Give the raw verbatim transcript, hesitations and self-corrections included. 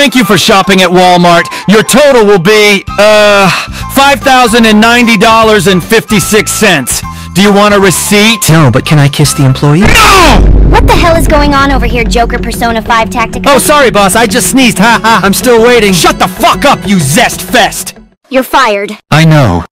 Thank you for shopping at Walmart. Your total will be, uh, five thousand ninety dollars and fifty-six cents. Do you want a receipt? No, but can I kiss the employee? No! What the hell is going on over here, Joker Persona five Tactical? Oh, sorry, boss. I just sneezed. Ha ha. I'm still waiting. Shut the fuck up, you zest fest! You're fired. I know.